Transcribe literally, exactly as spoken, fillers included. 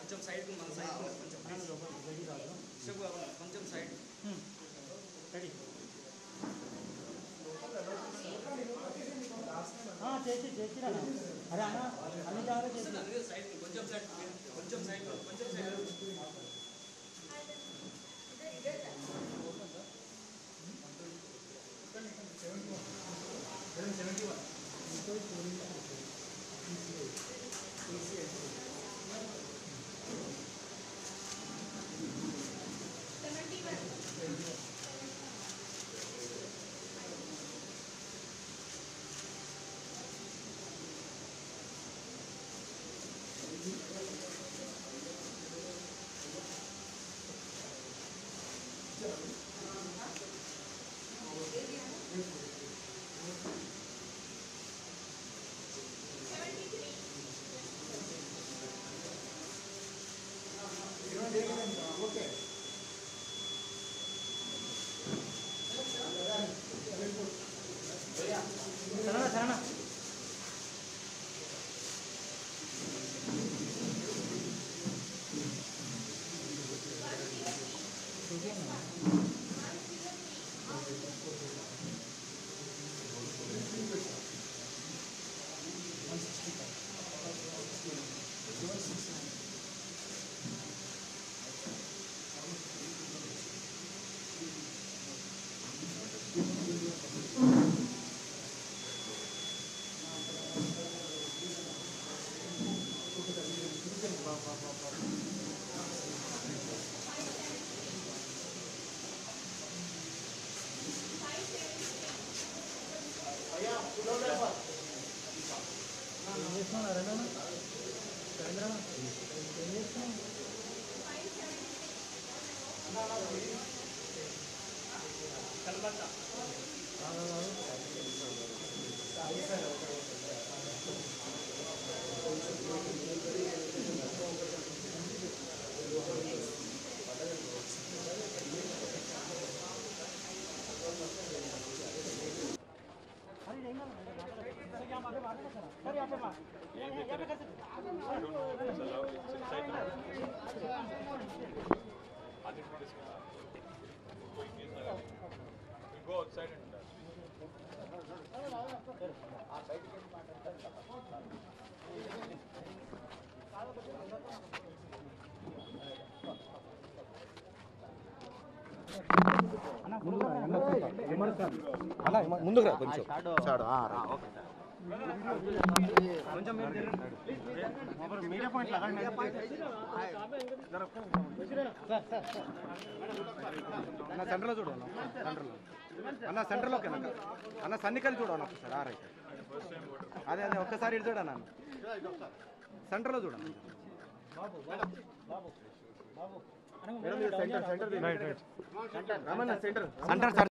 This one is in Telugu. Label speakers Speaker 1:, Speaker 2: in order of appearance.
Speaker 1: కొంచెం సైడ్ మన సైడ్ కొంచెం కొంచెం సైడ్ రెడీ చేసి చేసి అరే అన్న అన్ని జాగ్రత్త చేసి సైడ్ కొంచెం సైడ్ కొంచెం సైడ్ కొంచెం సైడ్ సెవెంటీ వన్ ఓకే సరేనా సరేనా
Speaker 2: Go outside and
Speaker 3: అలా ముందుకు రా కొంచెం
Speaker 1: కొంచెం మీడియా పాయింట్
Speaker 3: అన్న సెంటర్లో చూడు అన్న సెంటర్లో అన్న సెంటర్లోకి అన్న అన్న సన్నికలు చూడు అన్న ఒకసారి ఆ రైట్ అదే అదే ఒక్కసారి ఇటు చూడన్న సెంటర్లో చూడన్న సెంటర్ సెంటర్ సెంటర్ సెంటర్